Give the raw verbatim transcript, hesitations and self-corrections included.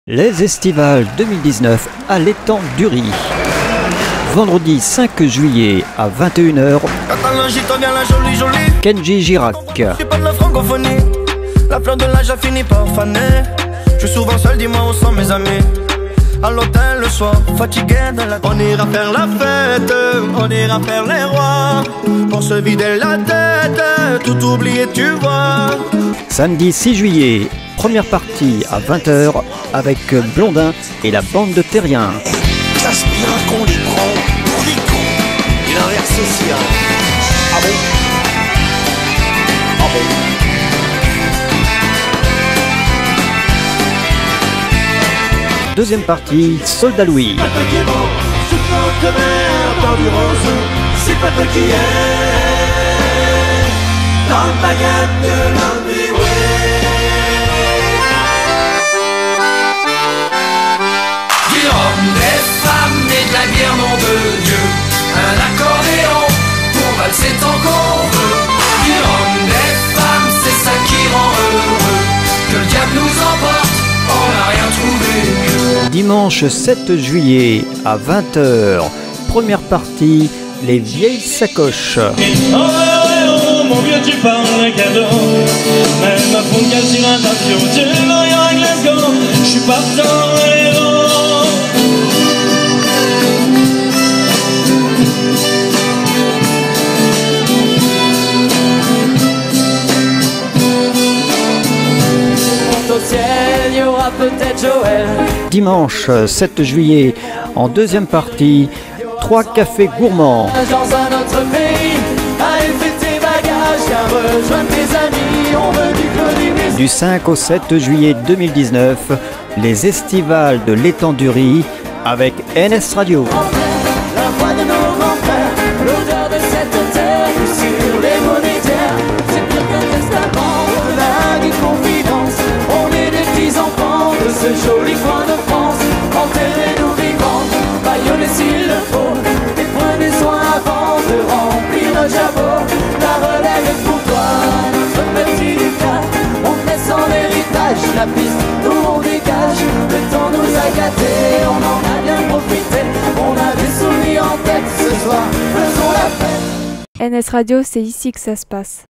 Les Estivales deux mille dix-neuf à l'étang du Riz. Vendredi cinq juillet à vingt et une heures, Kenji Girac. C'est pas de la francophonie, la fleur de l'âge a fini par faner. Je suis souvent seul, dis-moi où sont mes amis. À l'hôtel le soir, fatigué de la... On ira faire la fête, on ira faire les rois. Pour se vider la tête, tout oublier tu vois. Samedi six juillet, première partie à vingt heures avec Blondin et la bande de Terriens. Casse bien qu'on les prend pour des cons. Et l'inverse aussi, hein. Ah bon? Ah bon? Deuxième partie, Soldat Louis. Pas toi qui est bon, souffrant de mer, dans du rose. C'est pas toi qui est dans le baguette de l'Amérique. Du rhum, des femmes et de la bière, nom de Dieu. Un accordéon pour valser tant qu'on veut. Du rhum, des femmes, c'est ça qui rend heureux. Que le diable nous emporte, on n'a rien trouvé mieux. Dimanche sept juillet à vingt heures, première partie, les vieilles sacoches. Oh, oh, oh, mon vieux, tu parles un cadeau. Même à fond qu'à sur un tapio, tu l'aurais à Glasgow. Je suis partant, héros. Au ciel, il y aura peut-être Joël. Dimanche sept juillet, en deuxième partie, trois cafés gourmands. Dans un autre pays, allez fais tes bagages, viens rejoindre tes amis, on veut du Claudie. Du cinq au sept juillet deux mille dix-neuf, les Estivales de l'étang du Riz avec N S Radio. La voix de nos grands-pères, l'odeur de cette terre, sur les monétaires, c'est pire qu'un testament, blague et confidence. On est des petits enfants de ce joli coin de France, enterrez-nous vivants, baillonnez s'il le faut, et prenez soin avant de remplir nos jabots. La relève est pour toi, notre petit Lucas, on te laisse en héritage, la piste nous on dégage, le temps nous a gâtés, on en a bien profité, on a des souvenirs en tête ce soir, faisons la fête. N S Radio, c'est ici que ça se passe.